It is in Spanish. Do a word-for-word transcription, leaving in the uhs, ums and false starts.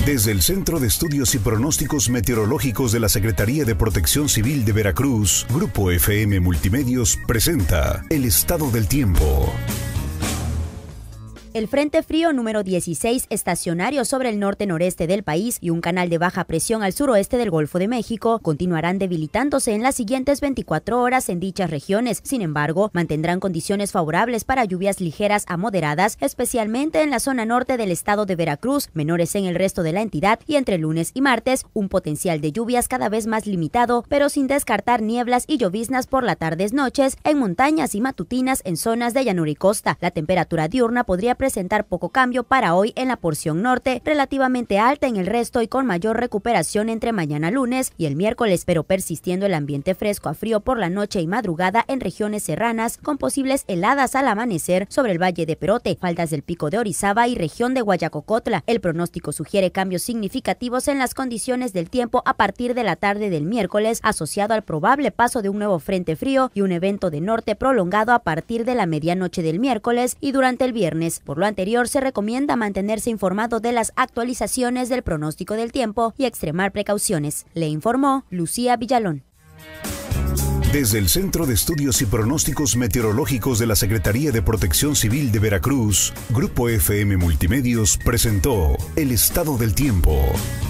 Desde el Centro de Estudios y Pronósticos Meteorológicos de la Secretaría de Protección Civil de Veracruz, Grupo F M Multimedios presenta el estado del tiempo. El Frente Frío número dieciséis, estacionario sobre el norte-noreste del país, y un canal de baja presión al suroeste del Golfo de México continuarán debilitándose en las siguientes veinticuatro horas en dichas regiones. Sin embargo, mantendrán condiciones favorables para lluvias ligeras a moderadas, especialmente en la zona norte del estado de Veracruz, menores en el resto de la entidad, y entre lunes y martes, un potencial de lluvias cada vez más limitado, pero sin descartar nieblas y lloviznas por las tardes-noches en montañas y matutinas en zonas de llanura y costa. La temperatura diurna podría presentar poco cambio para hoy en la porción norte, relativamente alta en el resto y con mayor recuperación entre mañana lunes y el miércoles, pero persistiendo el ambiente fresco a frío por la noche y madrugada en regiones serranas, con posibles heladas al amanecer sobre el Valle de Perote, faldas del Pico de Orizaba y región de Guayacocotla. El pronóstico sugiere cambios significativos en las condiciones del tiempo a partir de la tarde del miércoles, asociado al probable paso de un nuevo frente frío y un evento de norte prolongado a partir de la medianoche del miércoles y durante el viernes. Por lo anterior, se recomienda mantenerse informado de las actualizaciones del pronóstico del tiempo y extremar precauciones. Le informó Lucía Villalón. Desde el Centro de Estudios y Pronósticos Meteorológicos de la Secretaría de Protección Civil de Veracruz, Grupo F M Multimedios presentó el estado del tiempo.